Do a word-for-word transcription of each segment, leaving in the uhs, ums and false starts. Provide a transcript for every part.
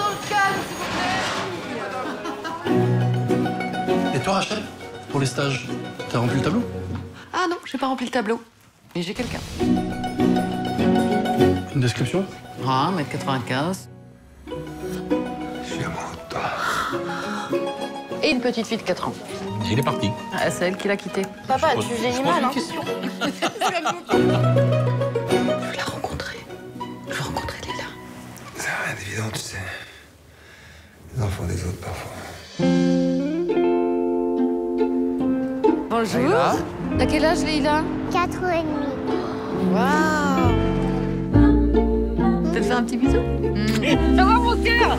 le calme, s'il vous plaît. Et toi, Rachel, pour les stages, t'as rempli le tableau? Ah non, j'ai pas rempli le tableau. Mais j'ai quelqu'un. Une description? Ah, un mètre quatre-vingt-quinze. Je suis amoureux de toi. Et une petite fille de quatre ans. Et il est parti. Ah, c'est elle qui l'a quitté. Papa, tu génies mal, hein. Je veux la rencontrer. Je veux rencontrer Léla. C'est rien d'évident, tu sais. Les enfants des autres, parfois. Bonjour. T'as quel âge, Leïla? Quatre ans et demi. Waouh. T'as fait un petit bisou? Ça va, mon cœur?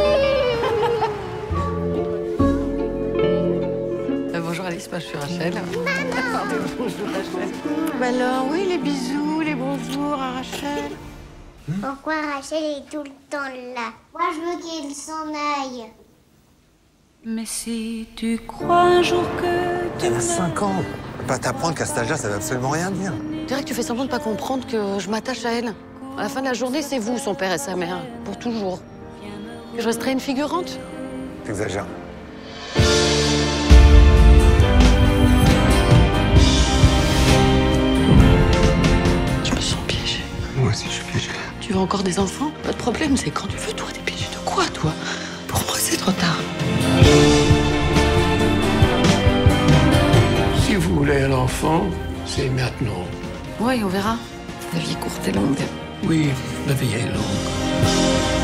Euh, bonjour Alice, moi je suis Rachel. Pardon, bonjour Rachel. Bah alors, oui, les bisous, les bonjours à Rachel. Pourquoi Rachel est tout le temps là? Moi, je veux qu'il s'en aille. Mais si tu crois un jour que tu Elle a cinq ans. Pas t'apprendre qu'à cet âge-là, ça veut absolument rien dire. Je dirais que tu fais semblant de pas comprendre que je m'attache à elle. À la fin de la journée, c'est vous, son père et sa mère, pour toujours. Que je resterai une figurante. T'exagères. Je me sens piégée. Moi aussi, je suis piégé. Tu veux encore des enfants? Pas de problème, c'est quand tu veux, toi. T'es piégée de quoi, toi? Pour moi, c'est trop tard. Si vous voulez un enfant, c'est maintenant. Oui, on verra. La vie est courte et longue. Oui, la vie est longue.